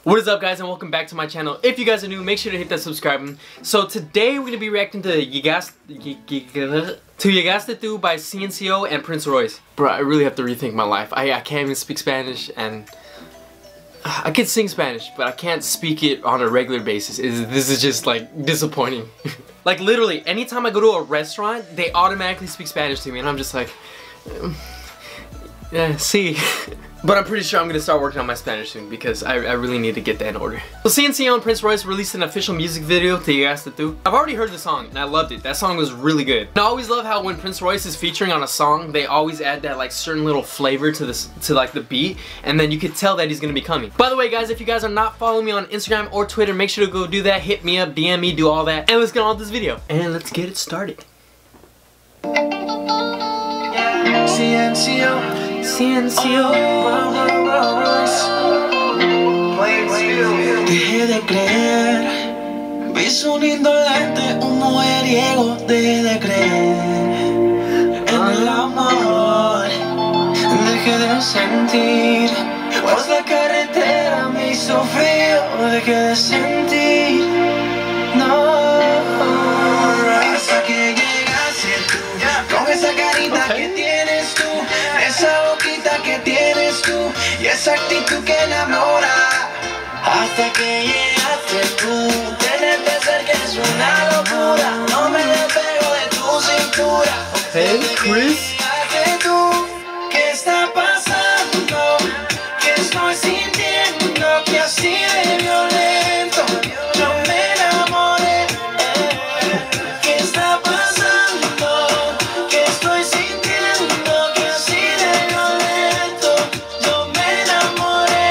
What is up, guys, and welcome back to my channel. If you guys are new, make sure to hit that subscribe button. So today we're gonna be reacting to Llegaste Tú by CNCO and Prince Royce. Bro, I really have to rethink my life. I can't even speak Spanish, and I can sing Spanish, but I can't speak it on a regular basis. This is just like disappointing. Like literally, anytime I go to a restaurant, they automatically speak Spanish to me, and I'm just like, yeah, see. But I'm pretty sure I'm gonna start working on my Spanish soon because I really need to get that in order. So CNCO and Prince Royce released an official music video to Llegaste Tú. I've already heard the song and I loved it. That song was really good. And I always love how when Prince Royce is featuring on a song, they always add that like certain little flavor to like the beat, and then you could tell that he's gonna be coming. By the way, guys, if you guys are not following me on Instagram or Twitter, make sure to go do that. Hit me up, DM me, do all that, and let's get on with this video. And let's get it started. CNCO. Dejé de creer, vi su lindo lente, un mujeriego. Dejé de creer en el amor, dejé de sentir, pues la carretera me hizo frío. Dejé de sentir, no, hasta que llegaste tú, con esa carita que tienes tú, esa boquita que tienes tú y esa actitud que enamora. Hasta que llegaste tú, tenerte cerca es una locura. No me despego de tu cintura. Hey, Chris. Llegaste tú, ¿qué está pasando? ¿Qué estoy sintiendo? Que así de violento yo me enamoré. ¿Qué está pasando? ¿Qué estoy sintiendo? Que así de violento yo me enamoré.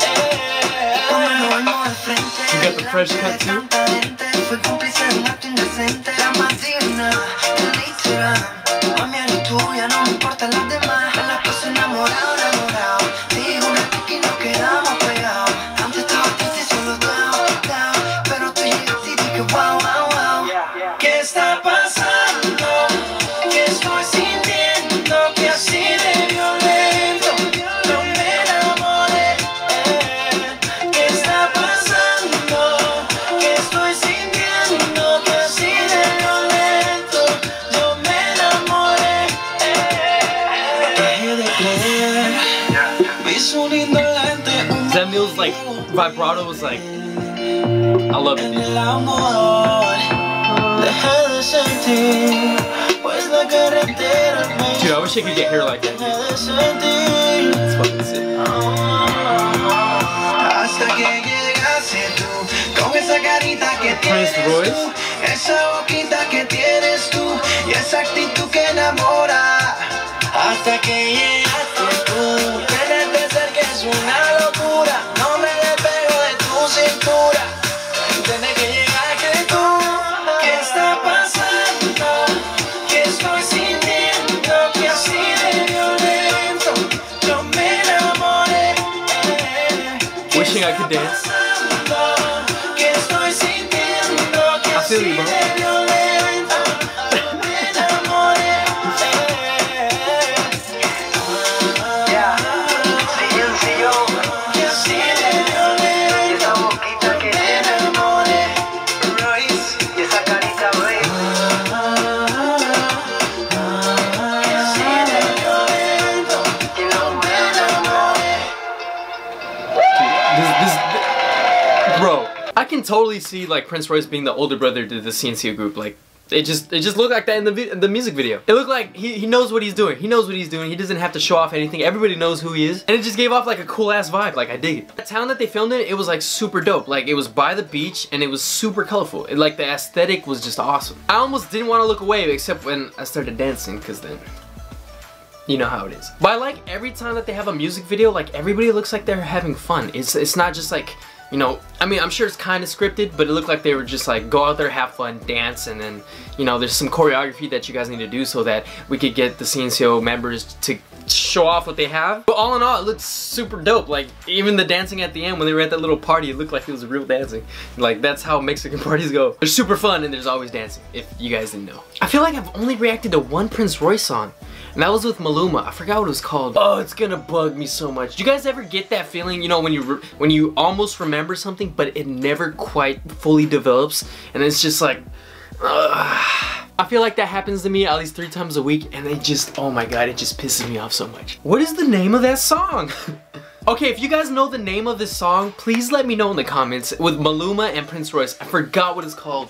You got the fresh cut too? Fue cómplice de un acto indecente. La más digna de la historia. Mami, eres tuya, no me importan las demás. Me la paso enamorado, enamorado. Digo una pique y nos quedamos pegados. Antes estaba triste y solo down. Pero tú llegaste y dije wow, wow, wow. ¿Qué está pasando? ¿Qué estoy sintiendo? Que así de violento yo me enamoré. ¿Qué está pasando? ¿Qué estoy sintiendo? Que así de violento yo me enamoré. Dejé de creer, vi su lindo lente. Zemil's like vibrato was like, I love it, dude. El amor, dejé de sentir, pues la carretera me Dude, I wish I could get hair like that. dejé de sentir. It's fucking sick. Hasta que llegaste tú, con esa carita que Prince tienes Royce. tú, esa boquita que tienes tú y esa actitud que enamora. Hasta que llegaste tú, tenerte cerca es una locura. No me despego de tu cintura. Desde que llegaste tú, ¿qué está pasando? ¿Qué estoy sintiendo? Que así de violento yo me enamoré. Wishing I could dance. ¿Qué estoy sintiendo? Que I feel así you, bro. de violento yo me enamoré. Que así de violento yo me enamoré. Royce y esa carita, baby. Que así de violento yo me enamoré. Bro, I can totally see like Prince Royce being the older brother to the CNCO group. Like it just looked like that in the music video. It looked like he knows what he's doing. He knows what he's doing. He doesn't have to show off anything. Everybody knows who he is. And it just gave off like a cool ass vibe. Like I dig it. The town that they filmed in, it was like super dope. Like it was by the beach and it was super colorful. Like the aesthetic was just awesome. I almost didn't want to look away except when I started dancing, because then you know how it is. But I like every time that they have a music video, like everybody looks like they're having fun. It's not just like, you know, I mean, I'm sure it's kind of scripted, but it looked like they were just like, go out there, have fun, dance, and then, you know, there's some choreography that you guys need to do so that we could get the CNCO members to show off what they have. But all in all, it looks super dope. Like, even the dancing at the end when they were at that little party, it looked like it was real dancing. Like, that's how Mexican parties go. They're super fun and there's always dancing, if you guys didn't know. I feel like I've only reacted to one Prince Royce song, And that was with Maluma. I forgot what it was called. Oh, it's gonna bug me so much. Do you guys ever get that feeling, you know, when you almost remember something, but it never quite fully develops, and it's just like, I feel like that happens to me at least 3 times a week, and it just, oh my god, it just pisses me off so much. What is the name of that song? Okay, if you guys know the name of this song, please let me know in the comments. With Maluma and Prince Royce. I forgot what it's called.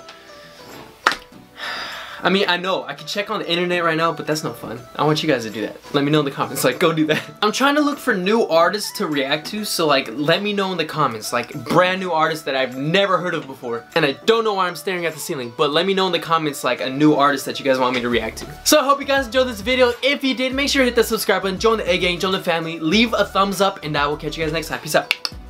I mean, I know, I could check on the internet right now, but that's no fun. I want you guys to do that. Let me know in the comments, like, go do that. I'm trying to look for new artists to react to, so like, let me know in the comments, like, brand new artists that I've never heard of before. And I don't know why I'm staring at the ceiling, but let me know in the comments, like, a new artist that you guys want me to react to. So I hope you guys enjoyed this video. If you did, make sure to hit the subscribe button, join the A gang, join the family, leave a thumbs up, and I will catch you guys next time. Peace out.